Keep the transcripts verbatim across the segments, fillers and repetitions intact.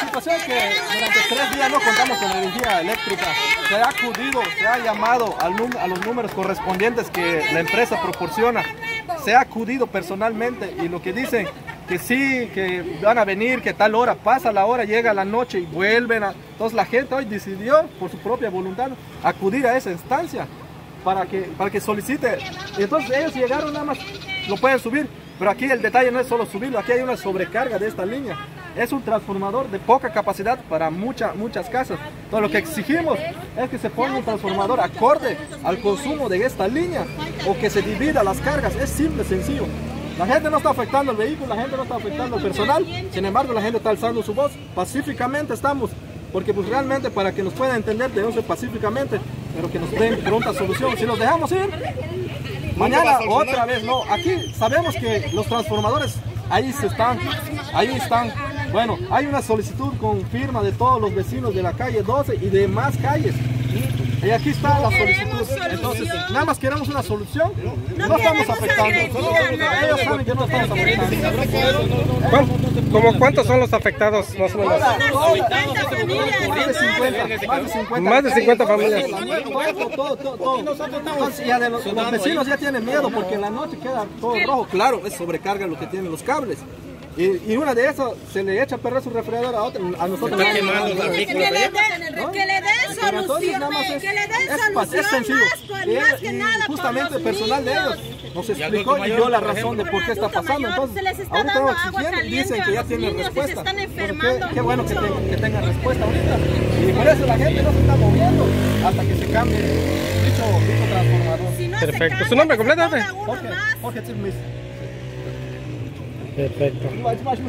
situación es que durante tres días no contamos con energía eléctrica. Se ha acudido, se ha llamado al a los números correspondientes que la empresa proporciona. Se ha acudido personalmente y lo que dicen que sí, que van a venir, que tal hora, pasa la hora, llega la noche y vuelven a... Entonces la gente hoy decidió por su propia voluntad acudir a esa instancia para que, para que solicite. Y entonces ellos llegaron, nada más lo pueden subir, pero aquí el detalle no es solo subirlo, aquí hay una sobrecarga de esta línea. Es un transformador de poca capacidad para mucha, muchas casas. Entonces lo que exigimos es que se ponga un transformador acorde al consumo de esta línea o que se divida las cargas. Es simple, sencillo. La gente no está afectando el vehículo, la gente no está afectando el personal. Sin embargo, la gente está alzando su voz. Pacíficamente estamos, porque pues realmente para que nos puedan entender debemos ser pacíficamente, pero que nos den pronta solución. Si nos dejamos ir, mañana otra vez no. Aquí sabemos que los transformadores ahí se están, ahí están. Bueno, hay una solicitud con firma de todos los vecinos de la calle doce y de más calles. Y aquí está la solicitud. Entonces, nada más queremos una solución. No, no estamos afectando. Ellos saben que no estamos afectando. ¿Cómo cuántos son los afectados? Más o menos. Más de cincuenta. Más de cincuenta familias. Todo, todo, todo. Entonces, ya de los, los vecinos ya tienen miedo porque en la noche queda todo rojo. Claro, es sobrecarga lo que tienen los cables. Y, y una de esas se le echa a perder su refrigerador a otra, a nosotros. Que, que, que le den que le den solución, es, que le den es, solución es sencillo. más, Y, más que y nada justamente el personal de ellos nos explicó mayor, y dio la razón de por qué está pasando. Entonces, ahorita estamos exigiendo y dicen que ya tienen respuesta. Qué, qué bueno que, te, que tengan respuesta ahorita. Y por eso la gente no se está moviendo hasta que se cambie dicho, dicho transformador. Si no Perfecto. Cambia, ¿Su nombre completo? Jorge, Jorge Tzilmis. Perfecto. no se van hasta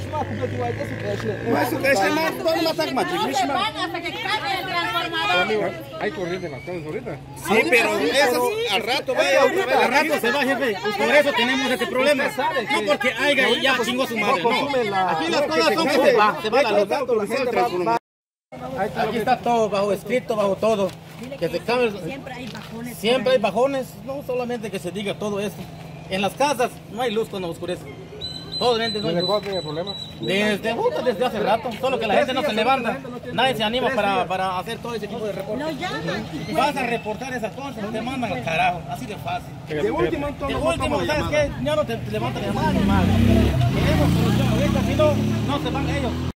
que cambie el transformador. Hay corriente en las casas ahorita. Sí, pero eso al rato vaya otra vez. Al rato se va, jefe. Por eso tenemos este problema. No porque haya y ya chingó su madre. No. Aquí las cosas son como va. Se va la luz. Aquí está todo bajo escrito, bajo todo. Que se cambie. Siempre hay bajones. Siempre hay bajones. No solamente que se diga todo eso. En las casas no hay luz cuando oscurece. Obviamente no hay ¿Desde luz. cuándo tiene problemas? Desde, puta, desde hace rato, solo que la gente no se levanta, nadie se anima para, para hacer todo ese tipo de reportes. Lo llaman. Vas a reportar esas cosas, te mandan al carajo, así de fácil. De último, De entonces, último, ¿sabes qué? Ya no te, te levantan de llamada ni mal. Queremos solución ahorita, si no, no se van ellos.